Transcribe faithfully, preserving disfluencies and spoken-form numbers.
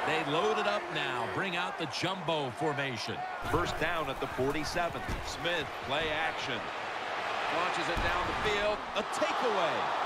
They load it up now. Bring out the jumbo formation. First down at the forty-seven. Smith, play action. Launches it down the field. A takeaway.